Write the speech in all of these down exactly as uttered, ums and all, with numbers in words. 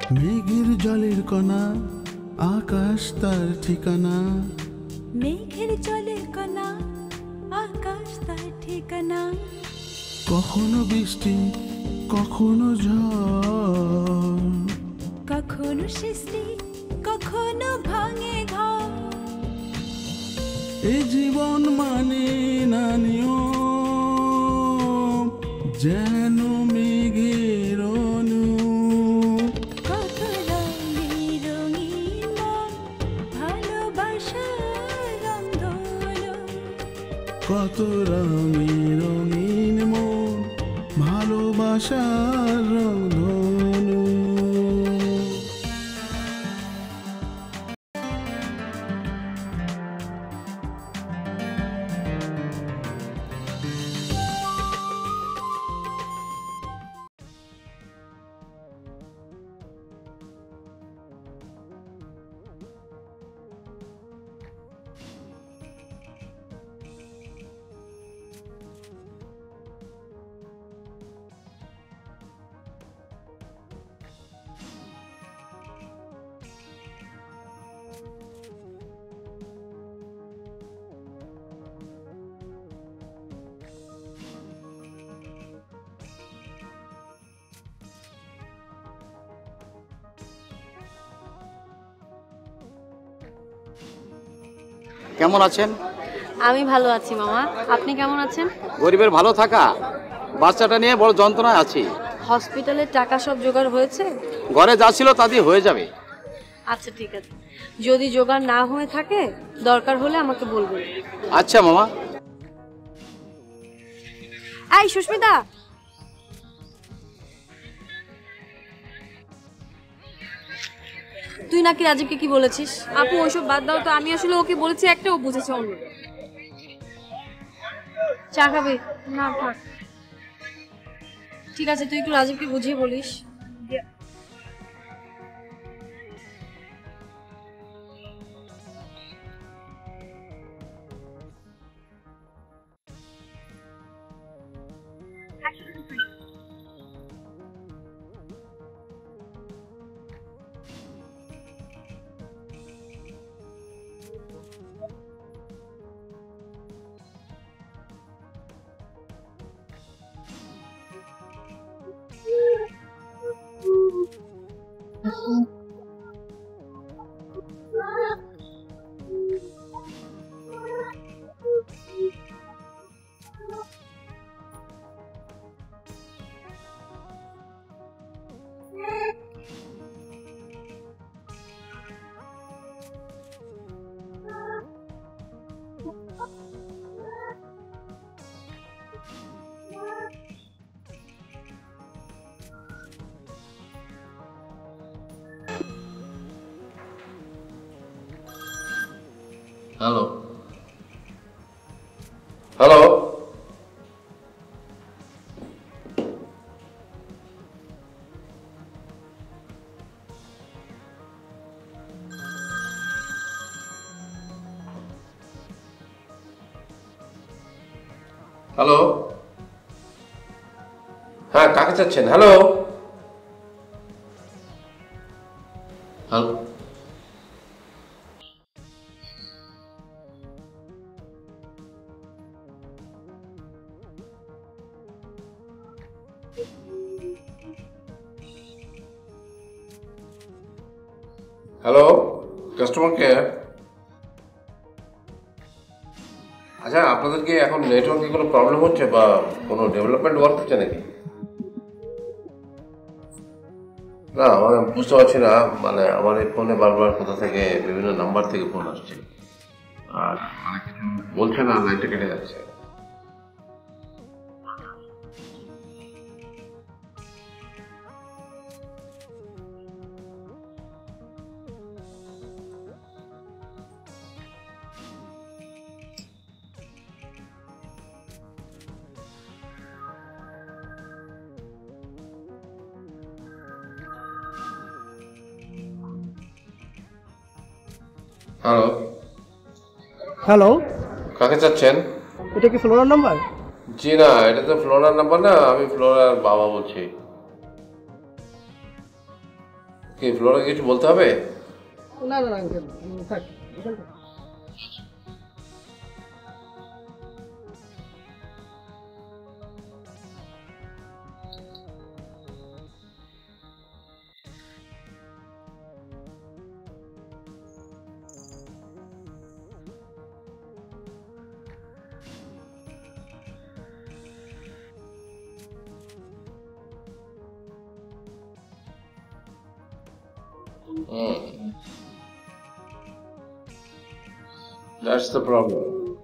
মেঘের জলের কণা আকাশ তার ঠিকানা, মেঘের জলের কণা আকাশ তার ঠিকানা। কখনো বৃষ্টি কখনো ঝড়, কখনো সৃষ্টি কখনো ভাঙে ঘর। এ জীবন মানে না নিয়ম, যেন মেঘের অনু। কত রঙে রঙিন মন ভালোবাসার রংধনু। কত রঙে রঙিন মন ভালোবাসার রংধনু। কেমন আছেন? আমি ভালো আছি মামা, আপনি কেমন আছেন? গরিবের ভালো থাকা, বাচ্চাটা নিয়ে বড় যন্ত্রণায় আছি। হসপিটালের টাকা সব জোগাড় হয়েছে? ঘরে যা ছিল তা দিয়ে হয়ে যাবে। আচ্ছা ঠিক আছে, যদি জোগাড় না হয়ে থাকে দরকার হলে আমাকে বলবেন। আচ্ছা মামা। এই সুস্মিতা, তুই নাকি রাজীবকে কি বলেছিস? আপু ওইসব বাদ দাও তো, আমি আসলে ওকে বলেছি একটা, ও বুঝেছে অন্য। চা খাবি? না থাক। ঠিক আছে, তুই একটু রাজীবকে বুঝিয়ে বলিস। হ্যালো হ্যালো হ্যালো হ্যাঁ কাকে চাচ্ছেন? Hello hello hello customer care. আচ্ছা আপনাদের কি এখন নেটওয়ার্কে কোনো প্রবলেম হচ্ছে বা কোনো ডেভেলপমেন্ট ওয়ার্ক হচ্ছে নাকি? না আমি বুঝতে পারছি না, মানে আমার এই ফোনে বারবার কোথা থেকে বিভিন্ন নাম্বার থেকে ফোন আসছে আর অনেক কিছু বলছে না, লাইনটা কেটে যাচ্ছে। হ্যালো হ্যালো, কাকে চাচ্ছেন? এটা কি ফ্লোরার নাম্বার? জি না, এটা তো ফ্লোরার নাম্বার না, আমি ফ্লোরার বাবা বলছি। কি ফ্লোরাকে কিছু বলতে হবে? না না আঙ্কেল থাক। Hmm. That's the problem.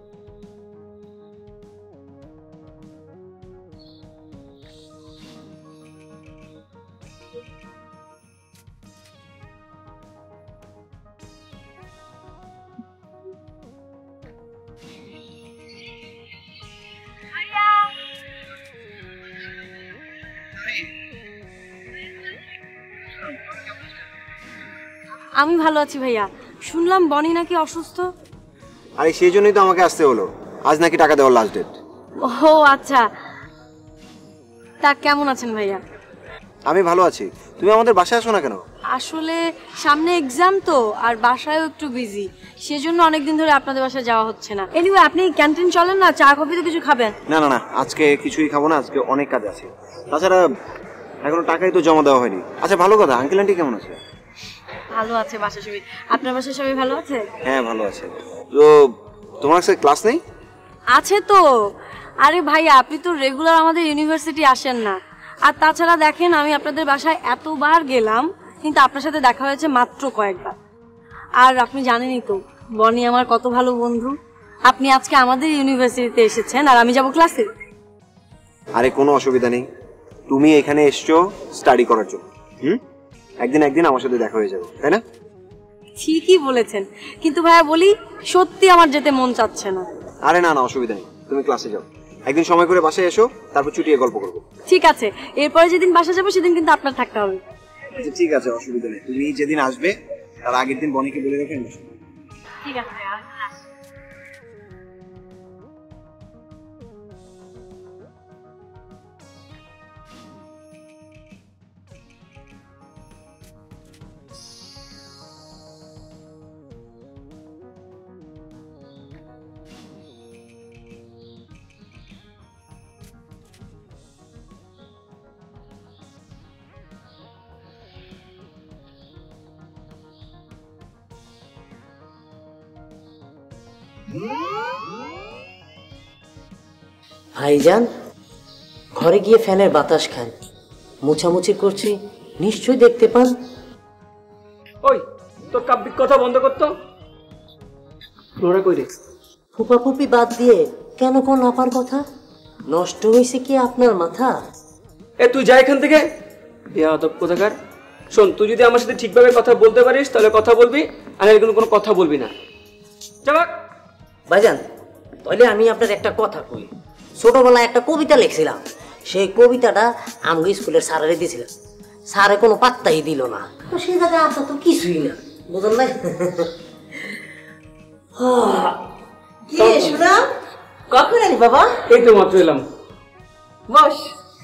আমি ভালো আছি ভাইয়া। শুনলাম বনি নাকি অসুস্থ। আরে সেই জন্যই তো আমাকে আসতে হলো, আজ নাকি টাকা দেওয়ার লাস্ট ডেট। ও আচ্ছা, তা কেমন আছেন ভাইয়া? আমি ভালো আছি, তুমি আমাদের বাসায় আসো না কেন? আসলে সামনে এক্সাম তো, আর বাসায়ও একটু বিজি, সেজন্য অনেকদিন ধরে আপনাদের বাসায় যাওয়া হচ্ছে না। এনিওয়ে আপনি ক্যান্টিন চলেন না, চা কফি তো কিছু খাবেন? না না না, আজকে কিছুই খাবো না, আজকে অনেক কাজ আছে। তাছাড়া এখনো টাকাই তো জমা দেওয়া হয়নি। আচ্ছা ভালো কথা, আঙ্কেল আন্টি কেমন আছে? ভালো আছে বাসায় সবাই। আপনার বাসায় সবাই ভালো আছে? হ্যাঁ ভালো আছে। তো তোমার কাছে ক্লাস নেই? আছে তো। আরে ভাইয়া আপনি তো রেগুলার আমাদের ইউনিভার্সিটি আসেন না, আর তাছাড়া দেখেন আমি আপনাদের বাসায় এতবার গেলাম কিন্তু আপনার সাথে দেখা হয়েছে মাত্র কয়েকবার। আর আপনি জানেনই তো বনি আমার কত ভালো বন্ধু। আপনি আজকে আমাদের ইউনিভার্সিটিতে এসেছেন আর আমি যাব ক্লাসে। আরে কোনো অসুবিধা নেই, তুমি এখানে এসছো স্টাডি করার জন্য, হুম একদিন একদিন আমার সাথে দেখা হয়ে যাবে, তাই না? ঠিকই বলেছেন, কিন্তু ভাইয়া বলি সত্যি আমার যেতে মন চাচ্ছে না। আরে না না অসুবিধা নেই, তুমি ক্লাসে যাও, একদিন সময় করে বাসায় এসো, তারপর ছুটিয়ে গল্প করবো। ঠিক আছে, এরপরে যেদিন বাসা যাবো সেদিন কিন্তু আপনার থাকতে হবে। আচ্ছা ঠিক আছে, অসুবিধা নেই, তুমি যেদিন আসবে তার আগের দিন বনিকে বলে রেখে নিস। ঠিক আছে ভাইয়া। ভাইজান ঘরে গিয়ে ফ্যানের বাতাস খান, মুছামুছি করছি নিশ্চয়ই দেখতে পান। ওই তোর কাব্যিক কথা বন্ধ করতো। ফ্লোরা কই রে? ফুপা ফুপি বাদ দিয়ে কেন কোন আপার কথা? নষ্ট হয়েছে কি আপনার মাথা? এ তুই যা এখান থেকে, বেয়াদব কোথাকার। শোন, তুই যদি আমার সাথে ঠিকভাবে কথা বলতে পারিস তাহলে কথা বলবি, আর এরকম কোনো কথা বলবি না। যাক ভাইজান তাহলে আমি আপনার একটা কথা কই। ছোটবেলায় একটা কবিতা লিখছিলাম, সেই কবিতাটা আমি স্কুলের স্যারেরে দিয়েছিলাম, স্যারে কোনো পাত্তাই দিল না। তো সেই জায়গায় আপনার তো কিছুই না, বুঝলেন না? কি রে শোনা, কখন এলি বাবা? এই তো মাত্র এলাম। বস।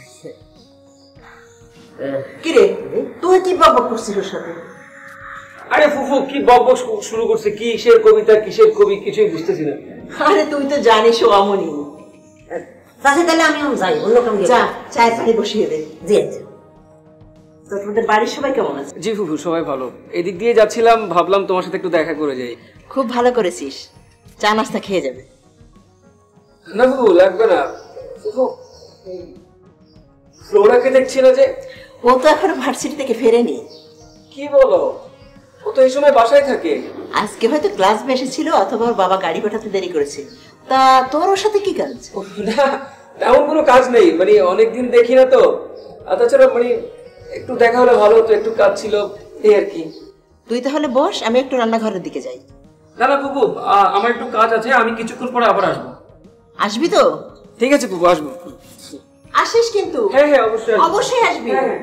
কি রে তুই কি বাবা করছিস ওর সাথে? আরে ফুফু কি বক বক শুরু করছে, কিসের কবিতা কিসের কবি কিছুই বুঝতেছি না। আরে তুই তো জানিস ও আমনি। তাহলে তাহলে আমি যাই, অন্য কাম যা, চায়ের পানি বসিয়ে দে। জি আচ্ছা। তো তোমাদের বাড়ির সবাই কেমন আছে? জি ফুফু সবাই ভালো। এদিক দিয়ে যাচ্ছিলাম, ভাবলাম তোমার সাথে একটু দেখা করে যাই। খুব ভালো করেছিস, চা নাস্তা খেয়ে যাবে। না ফুফু লাগবে না। ফুফু ফ্লোরাকে দেখছি না যে? ও তো এখনো ভার্সিটি থেকে ফেরেনি। কি বলো, ও তো এই সময় বাসায় থাকে। আজকে হয়তো ক্লাস বেশি ছিল অথবা ওর বাবা গাড়ি পাঠাতে দেরি করেছে। তা তোর ওর সাথে কি কাজ? না তেমন কোনো কাজ নেই, মানে অনেকদিন দেখি না তো, আর তাছাড়া মানে একটু দেখা হলে ভালো হতো, একটু কাজ ছিল এই আর কি। তুই তাহলে বস, আমি একটু রান্নাঘরের দিকে যাই। না না ফুফু আমার একটু কাজ আছে, আমি কিছুক্ষণ পরে আবার আসবো। আসবি তো? ঠিক আছে ফুফু আসবো। আসিস কিন্তু? হ্যাঁ হ্যাঁ অবশ্যই অবশ্যই আসবি। হ্যাঁ।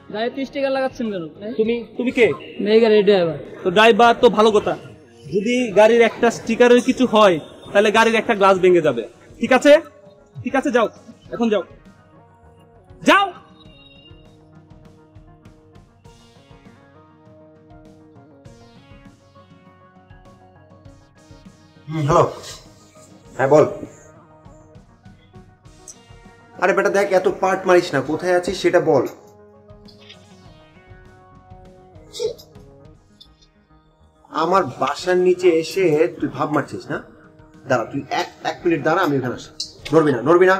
গাড়িতে স্টিকার লাগাচ্ছেন কেন? তুমি তুমি কে? মেয়ে গাড়ির ড্রাইভার। তো ড্রাইভার তো ভালো কথা, যদি গাড়ির একটা স্টিকারের কিছু হয় তাহলে গাড়ির একটা গ্লাস ভেঙে যাবে। ঠিক আছে ঠিক আছে, যাও এখন যাও যাও। হ্যালো, হ্যাঁ বল। আরে বেটা দেখ, এত পার্ট মারিস না, কোথায় আছিস সেটা বল। আমার বাসার নিচে এসে তুই ভাব মারছিস না? দাঁড়া, তুই এক এক মিনিট দাঁড়া, আমি ওখানে আসি। নড়বি না, নড়বি না।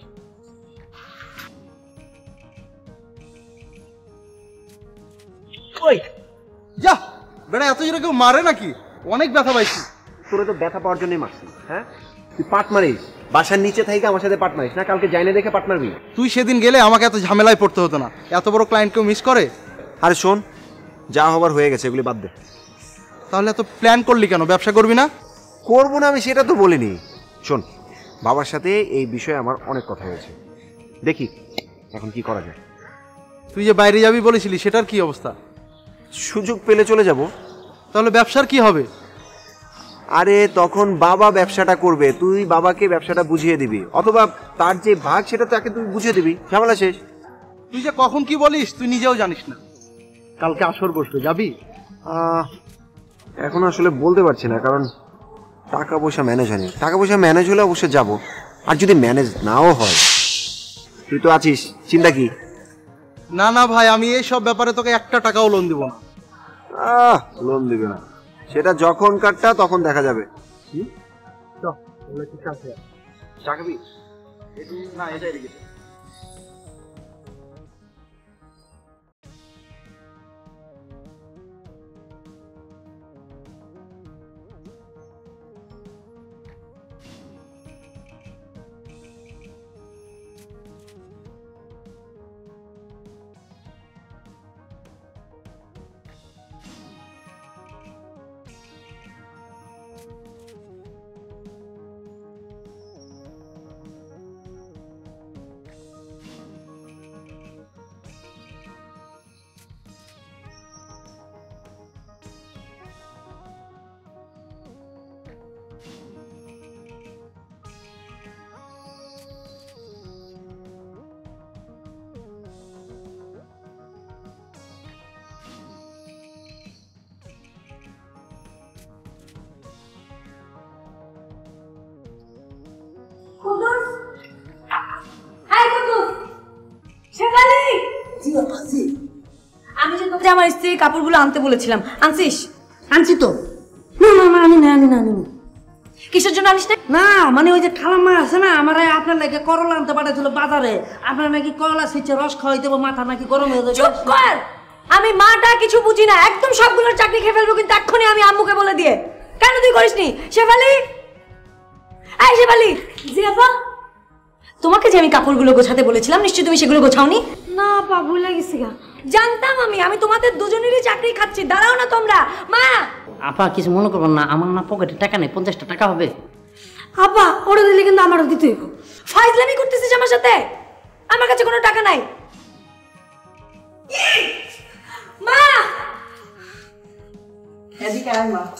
ওই যা বেটা, এত জোরে কেউ মারে নাকি? অনেক ব্যথা পাইছি। তোরে তো ব্যথা পাওয়ার জন্যই মারছি। হ্যাঁ, তুই পাট মারিস বাসার নিচে থেকে, আমার সাথে পাট মারিস না। কালকে যাইনে দেখে পাট মারবি। তুই সেদিন গেলে আমাকে এত ঝামেলায় পড়তে হতো না। এত বড় ক্লায়েন্ট কেউ মিস করে? আরে শোন, যা হবার হয়ে গেছে, এগুলি বাদ দে। তাহলে এত প্ল্যান করলি কেন? ব্যবসা করবি না? করবো না আমি সেটা তো বলিনি। শোন, বাবার সাথে এই বিষয়ে আমার অনেক কথা হয়েছে, দেখি এখন কি করা যায়। তুই যে বাইরে যাবি বলেছিলি, সেটার কি অবস্থা? সুযোগ পেলে চলে যাব। তাহলে ব্যবসার কি হবে? আরে তখন বাবা ব্যবসাটা করবে, তুই বাবাকে ব্যবসাটা বুঝিয়ে দিবি, অথবা তার যে ভাগ সেটা তাকে তুই বুঝিয়ে দিবি, ঝামেলা শেষ। তুই যে কখন কি বলিস তুই নিজেও জানিস না। কালকে আসর বসবে, যাবি? এখন আসলে বলতে পারছি না, কারণ টাকা পয়সা ম্যানেজ হয়নি। টাকা পয়সা ম্যানেজ হলে অবশ্যই যাব, আর যদি ম্যানেজ নাও হয়, তুই তো আছিস, চিন্তা কি? না না ভাই, আমি এই সব ব্যাপারে তোকে একটা টাকাও লোন দিব না। আহ লোন দিবে না, সেটা যখন কাটটা তখন দেখা যাবে। চাকরি না, এটাই রেখেছে। আমি যে তোকে আমার স্ত্রীর কাপড়গুলো আনতে বলেছিলাম, আনছিস? আনছি তো। না না না, আনি না আনি না আনি না। কিসের জন্য আনিস? না মানে ওই যে খালাম্মা আছে না, আমার আপনার লাগে করলা আনতে পাঠাইছিল বাজারে। আপনার নাকি করলা সিচ্ছে রস খাওয়াই দেবো, মাথা নাকি গরম হয়ে যাবে। চুপ কর, আমি মাটা কিছু বুঝি না, একদম সবগুলোর চাকরি খেয়ে ফেলবো কিন্তু এক্ষুনি আমি আম্মুকে বলে দিয়ে। কেন তুই করিসনি? শেফালি, এই শেফালি। জি আপা, তোমাকে যে আমি কাপড়গুলো গোছাতে বলেছিলাম, নিশ্চয়ই তুমি সেগুলো গোছাওনি? না আপা, ভুলে গেছি গা। জানতাম আমি, আমি তোমাদের দুজনেরই চাকরি খাচ্ছি। দাঁড়াও না তোমরা। মা, আপা কিছু মনে করবেন না, আমার না পকেটে টাকা নেই, পঞ্চাশটা টাকা হবে। আপা ওটা দিলে কিন্তু আমারও দিতে হইব। ফাইজলামি করতেছিস আমার সাথে? আমার কাছে কোনো টাকা নাই। মা, এদিকে আয় মা।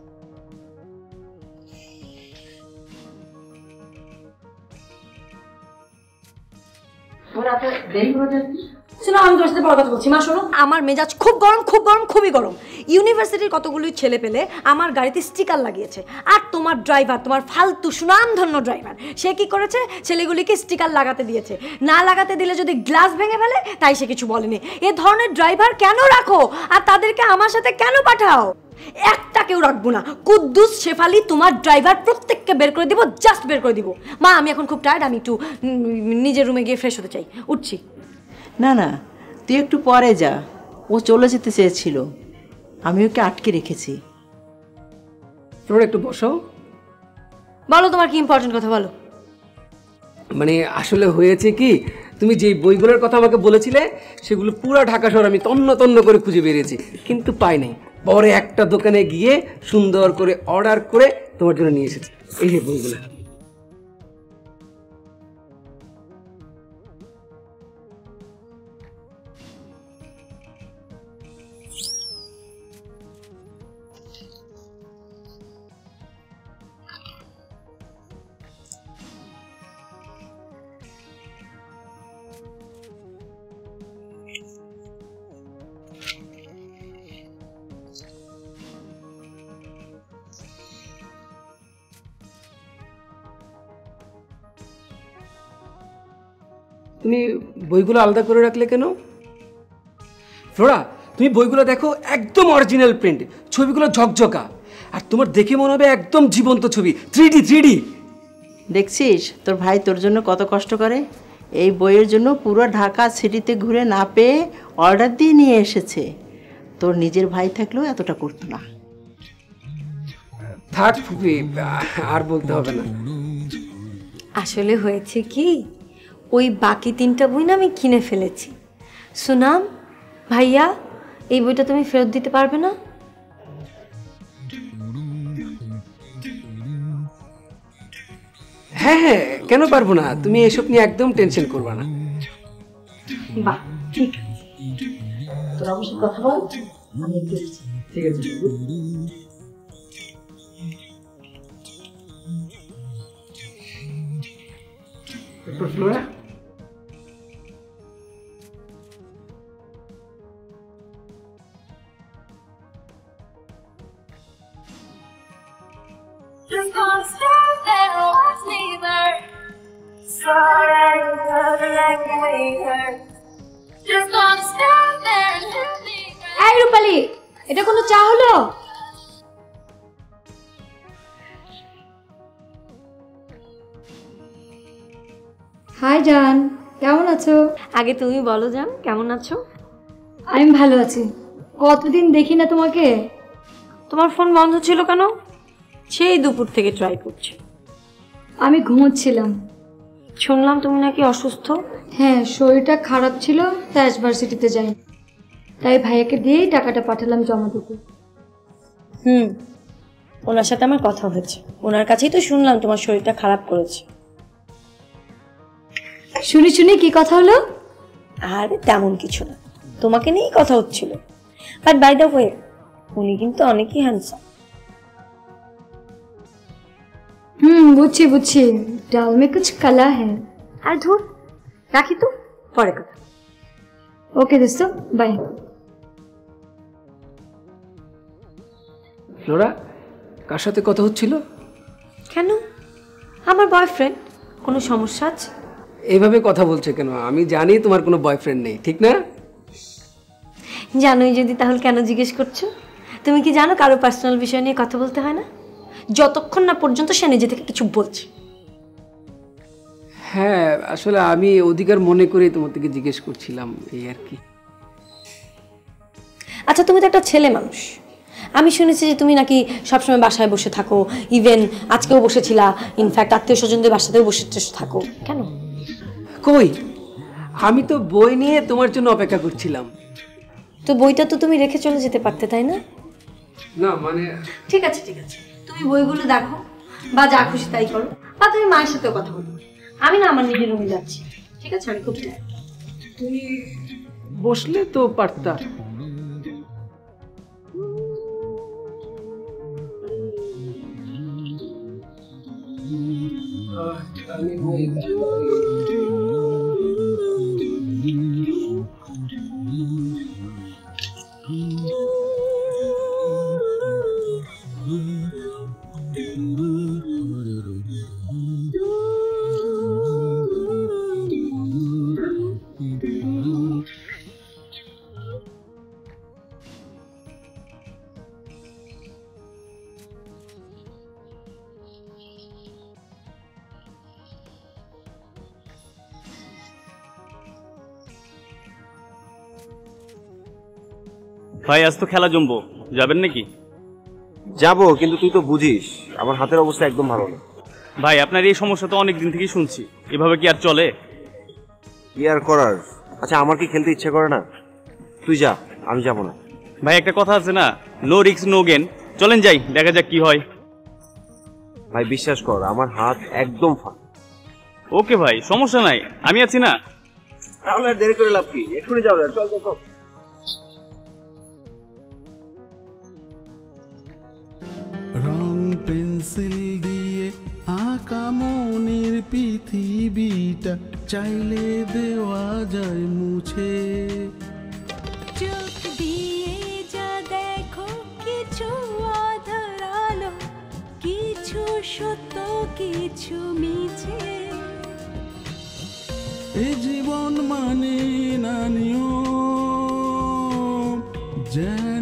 শোনো, আমি তোমার সাথে বড় কথা বলছি। মা শোনো, আমার মেজাজ খুব গরম, খুব গরম, খুবই গরম। ইউনিভার্সিটির কতগুলোই ছেলে পেলে আমার গাড়িতে স্টিকার লাগিয়েছে, আর তোমার ড্রাইভার, তোমার ফালতু সুনামধন্য ড্রাইভার, সে কি করেছে? ছেলেগুলিকে স্টিকার লাগাতে দিয়েছে। না লাগাতে দিলে যদি গ্লাস ভেঙে ফেলে, তাই সে কিছু বলেনি। এ ধরনের ড্রাইভার কেন রাখো, আর তাদেরকে আমার সাথে কেন পাঠাও? একটা কেউ রাখবো না। কুদ্দুস, শেফালি, তোমার ড্রাইভার প্রত্যেককে বের করে দিব, জাস্ট বের করে দিব। মা, আমি এখন খুব টায়ার্ড, আমি একটু নিজের রুমে গিয়ে ফ্রেশ হতে চাই। উঠছি। না না, তুই একটু পরে যা, ও চলে যেতে চেয়েছিল, আমি ওকে আটকে রেখেছি। তোমরা একটু বসো। বলো, তোমার কি ইম্পর্টেন্ট কথা বলো। মানে আসলে হয়েছে কি, তুমি যেই বইগুলোর কথা আমাকে বলেছিলে সেগুলো পুরো ঢাকা শহর আমি তন্ন তন্ন করে খুঁজে বেরিয়েছি, কিন্তু পাই নাই। পরে একটা দোকানে গিয়ে সুন্দর করে অর্ডার করে তোমার জন্য নিয়ে এসেছি এই যে বইগুলো। তুমি বইগুলো আলাদা করে রাখলে কেন? ফ্লোরা, তুমি বইগুলো দেখো, একদম অরিজিনাল প্রিন্ট, ছবিগুলো ঝকঝকা, আর তোমার দেখে মনে হবে একদম জীবন্ত ছবি, থ্রি ডি থ্রি ডি। দেখছিস তোর ভাই তোর জন্য কত কষ্ট করে, এই বইয়ের জন্য পুরো ঢাকা সিটিতে ঘুরে না পেয়ে অর্ডার দিয়ে নিয়ে এসেছে। তোর নিজের ভাই থাকলেও এতটা করতো না। থাক ফুপি, আর বলতে হবে না। আসলে হয়েছে কি, ওই বাকি তিনটা বই না আমি কিনে ফেলেছি। সুনাম ভাইয়া, এই বইটা তুমি ফেরত দিতে পারবে না? হ্যাঁ হ্যাঁ, কেন পারবো না, তুমি এসব নিয়ে একদম টেনশন করবা না। বাহ, ঠিক আছে, তোরা অবশ্যই কথা বল, আমি একটু ঠিক আছে। Flora, Just gonna stand there and watch me burn. Sorry, brother, like me hurt. Just gonna stand there and let me burn. এই রূপালী, এটা কোনো চা হলো? হাই জান, কেমন আছো? আগে তুমি বলো জান, কেমন আছো? আমি ভালো আছি। কতদিন দেখি না তোমাকে। তোমার ফোন বন্ধ ছিল কেন? সেই দুপুর থেকে ট্রাই করছি। আমি ঘুমোচ্ছিলাম। শুনলাম তুমি নাকি অসুস্থ। হ্যাঁ, শরীরটা খারাপ ছিল, তাই ইউনিভার্সিটিতে যাই, তাই ভাইয়াকে দিয়েই টাকাটা পাঠালাম জমা দিতে। হুম, ওনার সাথে আমার কথা হয়েছে, ওনার কাছেই তো শুনলাম তোমার শরীরটা খারাপ করেছে। শুনি শুনি কি কথা হলো? আর তেমন কিছু না, তোমাকে নিয়েই কথা হচ্ছিল। বাট বাই দ্য ওয়ে, উনি কিন্তু অনেকই হ্যান্ডসাম। হুম, বুঝছি বুঝছি, ডাল মে কুছ কালা হ্যায়। আর ধুর, রাখি তো, পরে কথা। ওকে দোস্ত, বাই। ফ্লোরা, কার সাথে কথা হচ্ছিল? কেন, আমার বয়ফ্রেন্ড। কোনো সমস্যা আছে? এইভাবে কথা বলছে কেন? আমি জানি তোমার কোনো বয়ফ্রেন্ড নেই, ঠিক না? জানোই যদি, তাহলে কেন জিজ্ঞেস করছো? তুমি কি জানো কারো পার্সোনাল বিষয় নিয়ে কথা বলতে হয় না, যতক্ষণ না পর্যন্ত সে নিজে থেকে কিছু বলছে। হ্যাঁ, আসলে আমি অধিকার মনে করে তোমার থেকে জিজ্ঞেস করছিলাম, এই আর কি। আচ্ছা, তুমি তো একটা ছেলে মানুষ, আমি শুনেছি যে তুমি নাকি সবসময় বাসায় বসে থাকো, ইভেন আজকেও বসেছিলা, ইনফ্যাক্ট আত্মীয় স্বজনদের বাসাতেও বসে থাকো। কেন? কই, আমি তো বই নিয়ে তোমার জন্য অপেক্ষা করছিলাম। তো বইটা তো তুমি রেখে চলে যেতে পারতে, তাই না? না মানে, ঠিক আছে ঠিক আছে, তুমি বইগুলো দেখো, বা যা খুশি তাই করো, বা তুমি মায়ের সাথেও কথা বলো। আমি না আমার নিজের রুমে যাচ্ছি, ঠিক আছে? আমি খুব টায়ার্ড। তুমি বসলে তো পারতা। আমি বই ভাই, আজ তো খেলা জমবো, যাবেন নাকি? যাবো, কিন্তু তুই তো বুঝিস আমার হাতের অবস্থা একদম ভালো না। ভাই, আপনার এই সমস্যা তো অনেক দিন থেকেই শুনছি, এভাবে কি আর চলে? কি আর করার। আচ্ছা, আমার কি খেলতে ইচ্ছে করে না? তুই যা, আমি যাবো না। ভাই, একটা কথা আছে না, নো রিস্ক নো গেন। চলেন যাই, দেখা যাক কি হয়। ভাই বিশ্বাস কর, আমার হাত একদম ফাঁকা। ওকে ভাই, সমস্যা নাই, আমি আছি না। তাহলে আর দেরি করে লাভ কি, এক্ষুনি যাও। চল চল চল। রং পেন্সিল দিয়ে আঁকা মনের পৃথিবীটা চাইলে দেওয়া যায় মুছে। চোখ দিয়ে যা দেখো, কিছু আধার আলো, কিছু সত্য কিছু মিছে। এ জীবন মানে না নিয়ম যেন